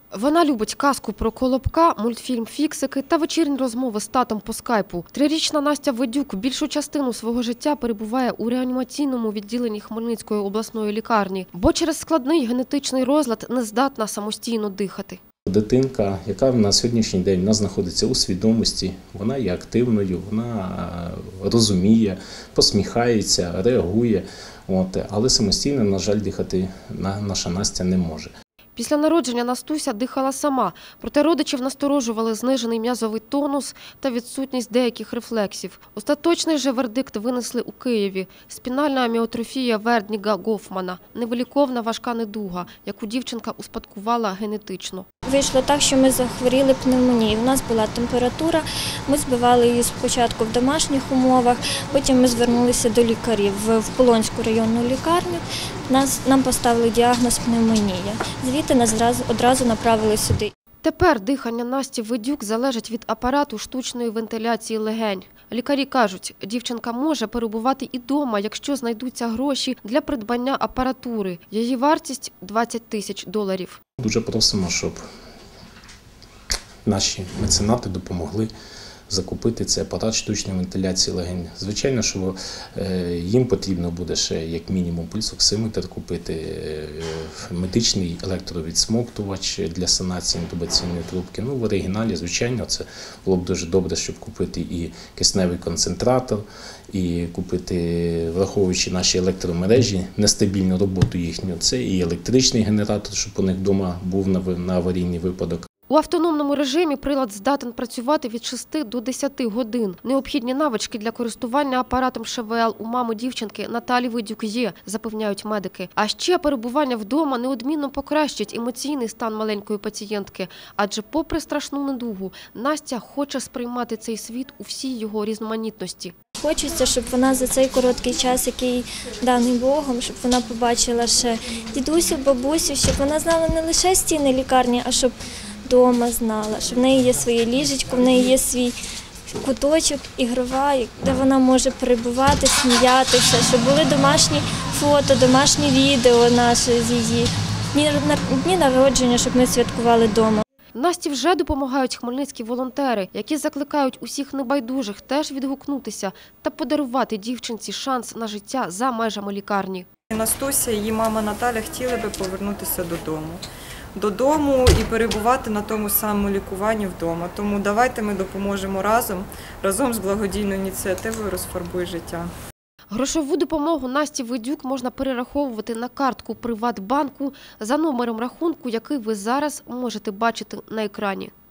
Вона любить казку про Колобка, мультфільм «Фіксики» та вечірні розмови з татом по скайпу. Трирічна Настя Ведюк більшу частину свого життя перебуває у реанімаційному відділенні Хмельницької обласної лікарні, бо через складний генетичний розлад не здатна самостійно дихати. Дитинка, яка на сьогоднішній день знаходиться у свідомості, вона є активною, вона розуміє, посміхається, реагує, але самостійно, на жаль, дихати наша Настя не може. Після народження Настуся дихала сама, проте родичів насторожували знижений м'язовий тонус та відсутність деяких рефлексів. Остаточний же вердикт винесли у Києві – спінальна аміотрофія Вердніга-Гофмана – невиліковна важка недуга, яку дівчинка успадкувала генетично. Вийшло так, що ми захворіли пневмонією. У нас була температура, ми збивали її спочатку в домашніх умовах, потім ми звернулися до лікарів в Полонську районну лікарню. Нам поставили діагноз пневмонія. Звідти нас одразу направили сюди. Тепер дихання Насті Ведюк залежить від апарату штучної вентиляції легень. Лікарі кажуть, дівчинка може перебувати і вдома, якщо знайдуться гроші для придбання апаратури. Її вартість – $20 тисяч. Дуже просимо, щоб наші меценати допомогли закупити цей апарат штучної вентиляції легень. Звичайно, що їм потрібно буде ще як мінімум пульсоксиметр купити, медичний електровідсмоктувач для санації інтубаційної трубки. В оригіналі, звичайно, це було б дуже добре, щоб купити і кисневий концентратор, і купити, враховуючи наші електромережі, нестабільну роботу їхню, це і електричний генератор, щоб у них вдома був на аварійний випадок. У автономному режимі прилад здатен працювати від 6 до 10 годин. Необхідні навички для користування апаратом ШВЛ у мами дівчинки Наталі Ведюк є, запевняють медики. А ще перебування вдома неодмінно покращить емоційний стан маленької пацієнтки. Адже попри страшну недугу, Настя хоче сприймати цей світ у всій його різноманітності. Хочеться, щоб вона за цей короткий час, який даний Богом, щоб вона побачила ще дідусю, бабусю, щоб вона знала не лише стіни лікарні, а щоб вдома знала, що в неї є своє ліжечко, в неї є свій куточок ігровий, де вона може перебувати, сміятися, щоб були домашні фото, домашні відео наші з її дні народження, щоб ми святкували вдома. Насті вже допомагають хмельницькі волонтери, які закликають усіх небайдужих теж відгукнутися та подарувати дівчинці шанс на життя за межами лікарні. Настуся і її мама Наталя хотіли би повернутися додому і перебувати на тому самому лікуванні вдома. Тому давайте ми допоможемо разом з благодійною ініціативою «Розфарбуй життя». Грошову допомогу Насті Ведюк можна перераховувати на картку Приватбанку за номером рахунку, який ви зараз можете бачити на екрані.